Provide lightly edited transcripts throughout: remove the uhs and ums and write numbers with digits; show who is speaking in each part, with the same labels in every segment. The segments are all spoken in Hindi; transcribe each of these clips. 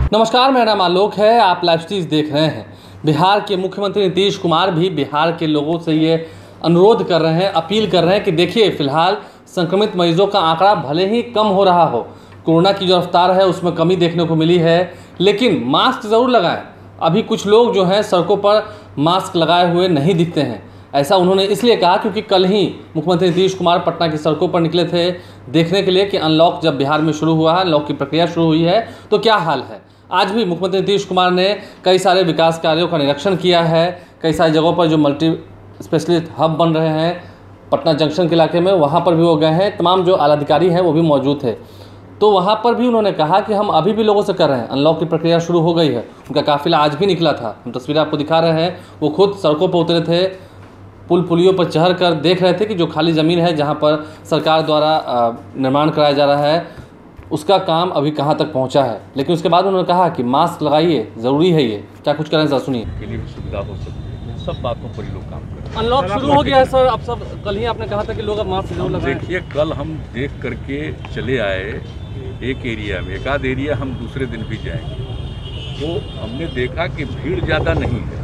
Speaker 1: नमस्कार, मेरा नाम आलोक है। आप लाइव स्ट्रीज देख रहे हैं। बिहार के मुख्यमंत्री नीतीश कुमार भी बिहार के लोगों से ये अनुरोध कर रहे हैं, अपील कर रहे हैं कि देखिए, फिलहाल संक्रमित मरीजों का आंकड़ा भले ही कम हो रहा हो, कोरोना की जो रफ्तार है उसमें कमी देखने को मिली है, लेकिन मास्क ज़रूर लगाएं। अभी कुछ लोग जो हैं सड़कों पर मास्क लगाए हुए नहीं दिखते हैं। ऐसा उन्होंने इसलिए कहा क्योंकि कल ही मुख्यमंत्री नीतीश कुमार पटना की सड़कों पर निकले थे देखने के लिए कि अनलॉक जब बिहार में शुरू हुआ है, अनलॉक की प्रक्रिया शुरू हुई है तो क्या हाल है। आज भी मुख्यमंत्री नीतीश कुमार ने कई सारे विकास कार्यों का निरीक्षण किया है। कई सारी जगहों पर जो मल्टी स्पेशलिस्ट हब बन रहे हैं पटना जंक्शन के इलाके में, वहाँ पर भी वो गए हैं। तमाम जो आलाधिकारी हैं वो भी मौजूद थे, तो वहाँ पर भी उन्होंने कहा कि हम अभी भी लोगों से कर रहे हैं, अनलॉक की प्रक्रिया शुरू हो गई है। उनका काफिला आज भी निकला था, हम तस्वीरें आपको दिखा रहे हैं। वो खुद सड़कों पर उतरे थे, पुलियों पर चढ़ कर देख रहे थे कि जो खाली ज़मीन है जहाँ पर सरकार द्वारा निर्माण कराया जा रहा है उसका काम अभी कहाँ तक पहुँचा है। लेकिन उसके बाद उन्होंने कहा कि मास्क लगाइए, ज़रूरी है। ये क्या कुछ करें सर, सुनिए।
Speaker 2: के लिए भी सुविधा हो सकती है, सब बातों पर ही लोग काम कर रहे हैं।
Speaker 1: अनलॉक शुरू हो गया है सर, अब सब कल ही आपने कहा था कि लोग अब मास्क जरूर लगाएं।
Speaker 2: देखिए, कल हम देख करके चले आए एक एरिया में, एक आध एरिया हम दूसरे दिन भी जाएंगे, तो हमने देखा कि भीड़ ज़्यादा नहीं है।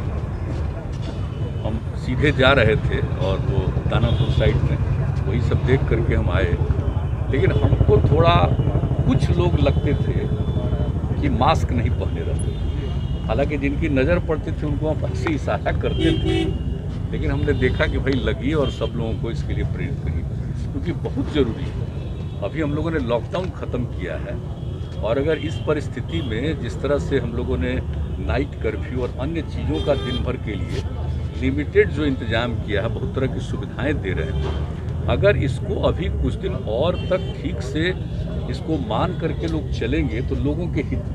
Speaker 2: हम सीधे जा रहे थे और वो दानापुर साइड में वही सब देख करके हम आए, लेकिन हमको थोड़ा कुछ लोग लगते थे कि मास्क नहीं पहने रहते। हालांकि जिनकी नज़र पड़ती थी उनको हम ऐसे इशारा करते थे, लेकिन हमने देखा कि भाई लगिए और सब लोगों को इसके लिए प्रेरित करिए, क्योंकि बहुत ज़रूरी है। अभी हम लोगों ने लॉकडाउन ख़त्म किया है और अगर इस परिस्थिति में जिस तरह से हम लोगों ने नाइट कर्फ्यू और अन्य चीज़ों का दिन भर के लिए लिमिटेड जो इंतज़ाम किया है, बहुत तरह की सुविधाएँ दे रहे हैं, अगर इसको अभी कुछ दिन और तक ठीक से इसको मान करके लोग चलेंगे तो लोगों के हित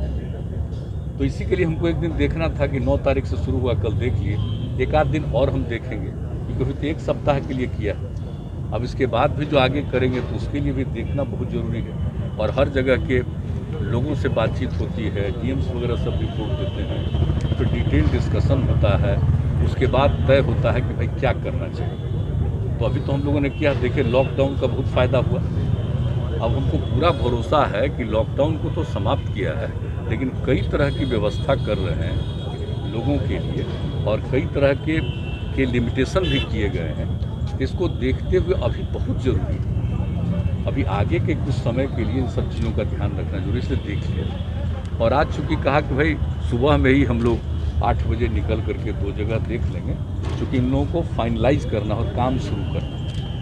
Speaker 2: में। तो इसी के लिए हमको एक दिन देखना था कि 9 तारीख से शुरू हुआ, कल देख लिए, एक आध दिन और हम देखेंगे, क्योंकि अभी तो एक सप्ताह के लिए किया है। अब इसके बाद भी जो आगे करेंगे तो उसके लिए भी देखना बहुत ज़रूरी है। और हर जगह के लोगों से बातचीत होती है, डीएम्स वगैरह सब रिपोर्ट देते हैं, तो डिटेल डिस्कशन होता है, उसके बाद तय होता है कि भाई क्या करना चाहिए। तो अभी तो हम लोगों ने किया, देखिए लॉकडाउन का बहुत फ़ायदा हुआ। अब हमको पूरा भरोसा है कि लॉकडाउन को तो समाप्त किया है, लेकिन कई तरह की व्यवस्था कर रहे हैं लोगों के लिए और कई तरह के लिमिटेशन भी किए गए हैं। इसको देखते हुए अभी बहुत ज़रूरी है, अभी आगे के कुछ समय के लिए इन सब चीज़ों का ध्यान रखना जरूरी, इसलिए देख लिया। और आज चूँकि कहा कि भाई सुबह में ही हम लोग 8 बजे निकल करके 2 जगह देख लेंगे, क्योंकि इन लोगों को फाइनलाइज करना और काम शुरू करना।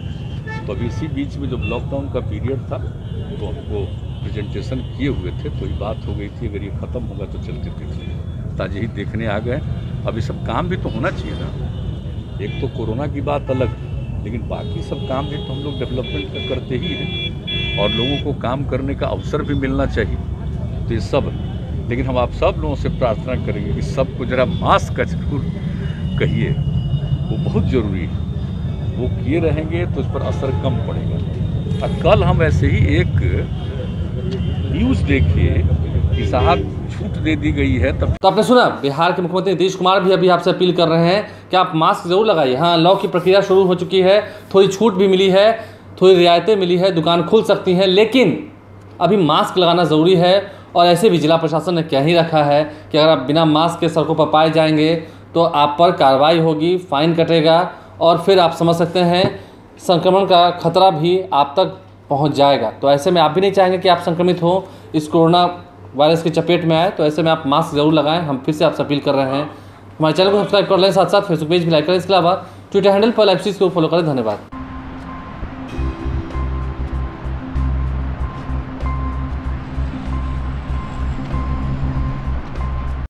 Speaker 2: तो अभी इसी बीच में जब लॉकडाउन का पीरियड था तो हमको प्रेजेंटेशन किए हुए थे, तो ये बात हो गई थी अगर ये ख़त्म होगा तो चल के देख लेंगे। ताज़े ही देखने आ गए। अभी सब काम भी तो होना चाहिए ना, एक तो कोरोना की बात अलग, लेकिन बाकी सब काम भी तो हम लोग डेवलपमेंट का करते ही हैं और लोगों को काम करने का अवसर भी मिलना चाहिए। तो ये सब, लेकिन हम आप सब लोगों से प्रार्थना करेंगे कि सबको ज़रा मास्क का जरूर कहिए, वो बहुत ज़रूरी है। वो किए रहेंगे तो इस पर असर कम पड़ेगा। और कल हम ऐसे ही एक न्यूज़ देखिए कि साहब छूट दे दी गई है। तब
Speaker 1: तो आपने सुना, बिहार के मुख्यमंत्री नीतीश कुमार भी अभी आपसे अपील कर रहे हैं कि आप मास्क जरूर लगाइए। हाँ, अनलॉक की प्रक्रिया शुरू हो चुकी है, थोड़ी छूट भी मिली है, थोड़ी रियायतें मिली है, दुकान खुल सकती हैं, लेकिन अभी मास्क लगाना ज़रूरी है। और ऐसे भी जिला प्रशासन ने कह ही रखा है कि अगर आप बिना मास्क के सड़कों पर पाए जाएंगे तो आप पर कार्रवाई होगी, फाइन कटेगा और फिर आप समझ सकते हैं संक्रमण का खतरा भी आप तक पहुंच जाएगा। तो ऐसे में आप भी नहीं चाहेंगे कि आप संक्रमित हो, इस कोरोना वायरस की चपेट में आए, तो ऐसे में आप मास्क ज़रूर लगाएं। हम फिर से आपसे अपील कर रहे हैं। हमारे चैनल को सब्सक्राइब कर लें, साथ साथ फेसबुक पेज भी लाइक करें। इसके अलावा ट्विटर हैंडल पर लाइव स्ट्रीज को फॉलो करें। धन्यवाद।